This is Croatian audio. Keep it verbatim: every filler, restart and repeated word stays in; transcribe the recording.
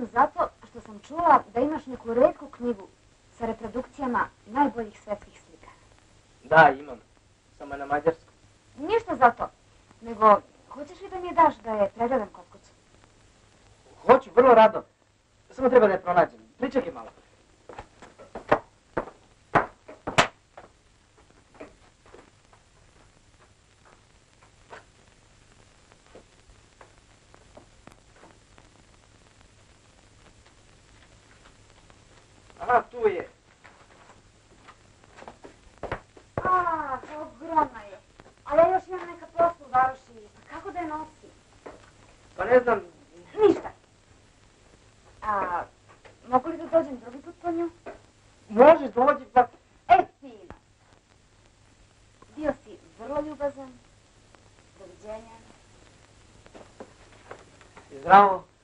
sam zato što sam čula da imaš neku retku knjigu sa reprodukcijama najboljih svetskih slika. Da, imam. Samo na mađarskom. Ništa za to, nego hoćeš li da mi je daš da je pregledam kod kuće? Hoću, vrlo rado. Samo treba da je pronađem. Pričekaj malo. Aha, tu je. A, ogromna je. Ali ja još imam neka posla u varoši. Kako da je nosim? Pa ne znam. Ništa. A, mogu li da dođem drugi put po nju? Možeš dođi, pa... E, fino. Bio si vrlo ljubazan. Doviđenja. Zdravo.